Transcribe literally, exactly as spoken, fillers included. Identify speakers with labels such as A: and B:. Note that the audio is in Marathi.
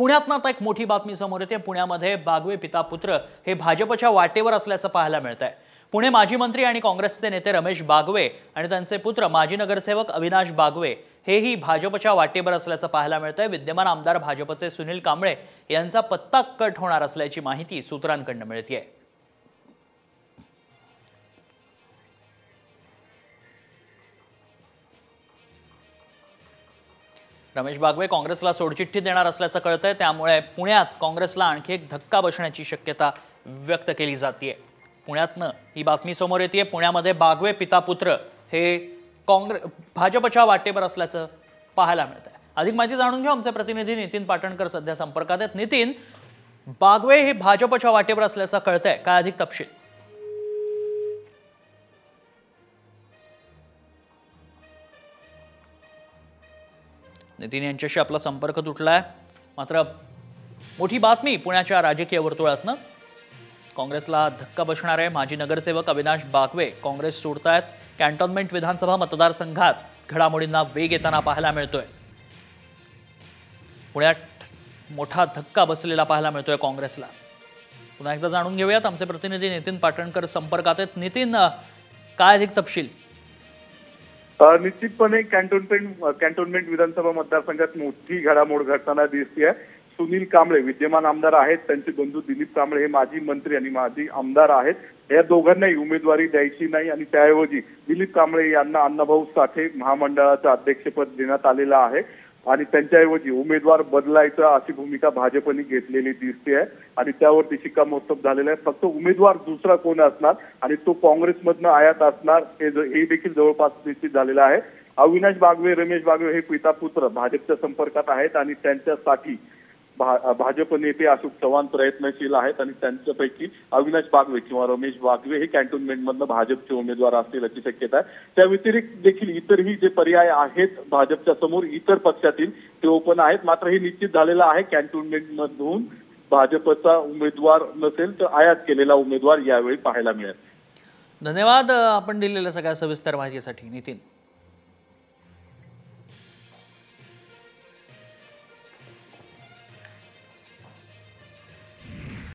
A: पुण्यातनं आता एक मोठी बातमी समोर येते। पुण्यामध्ये बागवे पिता पुत्र हे भाजपच्या वाटेवर असल्याचं पाहायला मिळतंय। पुणे माजी मंत्री आणि काँग्रेसचे नेते रमेश बागवे आणि त्यांचे पुत्र माजी नगरसेवक अविनाश बागवे हेही भाजपच्या वाटेवर असल्याचं पाहायला मिळतंय। विद्यमान आमदार भाजपचे सुनील कांबळे यांचा पत्ता कट होणार असल्याची माहिती सूत्रांकडून मिळतेय। रमेश बागवे काँग्रेसला सोडचिठ्ठी देणार असल्याचं कळतंय, त्यामुळे पुण्यात काँग्रेसला आणखी एक धक्का बसण्याची शक्यता व्यक्त केली जाते। पुण्यातनं ही बातमी समोर येते। पुण्यामध्ये बागवे पिता पुत्र हे काँग्रेस भाजपच्या वाटेवर असल्याचं पाहायला मिळतंय। अधिक माहिती जाणून घेऊ आमचे प्रतिनिधी नितीन पाटणकर सध्या संपर्कात आहेत। नितीन, बागवे हे भाजपच्या वाटेवर असल्याचं कळतंय, काय अधिक तपशील? नितीन यांच्याशी आपला संपर्क तुटलाय, मात्र मोठी बातमी पुण्याच्या राजकीय वर्तुळातनं काँग्रेसला धक्का बसणार आहे। माजी नगरसेवक अविनाश बागवे काँग्रेस सोडतायत। कॅन्टोन्मेंट विधानसभा मतदारसंघात घडामोडींना वेग येताना पाहायला मिळतोय। पुण्यात मोठा धक्का बसलेला पाहायला मिळतोय काँग्रेसला। पुन्हा एकदा जाणून घेऊयात, आमचे प्रतिनिधी नितीन पाटणकर संपर्कात आहेत। नितीन, काय अधिक तपशील?
B: निश्चितपणे कॅन्टोन्मेंट कॅन्टोन्मेंट विधानसभा मतदारसंघात मोठी घडामोड घडताना दिसते। सुनील कांबळे विद्यमान आमदार आहेत, त्यांचे बंधू दिलीप कांबळे हे माजी मंत्री आणि माजी आमदार आहेत। या दोघांनाही उमेदवारी द्यायची नाही आणि त्याऐवजी दिलीप कांबळे यांना अण्णाभाऊ साठे महामंडळाचं अध्यक्षपद देण्यात आलेलं आहे आणि त्यांच्याऐवजी उमेदवार बदलायचा अशी भूमिका भाजपने घेतलेली दिसते आहे आणि त्यावरती शिक्कामोर्तब झालेलं आहे। फक्त उमेदवार दुसरा कोण असणार आणि तो काँग्रेसमधनं आयात असणार हे देखील जवळपास निश्चित झालेलं आहे। अविनाश बागवे रमेश बागवे हे पिता पुत्र भाजपच्या संपर्कात आहेत आणि त्यांच्यासाठी भाजप नेते अशोक चव्हाण प्रयत्नशील आहेत आणि त्यांच्यापैकी अविनाश बागवे किंवा रमेश बागवे हे कॅन्टोन्मेंट मधनं भाजपचे उमेदवार असतील अशी शक्यता आहे। त्या व्यतिरिक्त देखील इतरही जे पर्याय आहेत भाजपच्या समोर इतर पक्षातील ते ओपन आहेत, मात्र हे निश्चित झालेलं आहे कॅन्टोन्मेंट मधून भाजपचा उमेदवार नसेल तर आयात केलेला उमेदवार यावेळी पाहायला मिळेल।
A: धन्यवाद आपण दिलेल्या सगळ्या सविस्तर माहितीसाठी नितीन।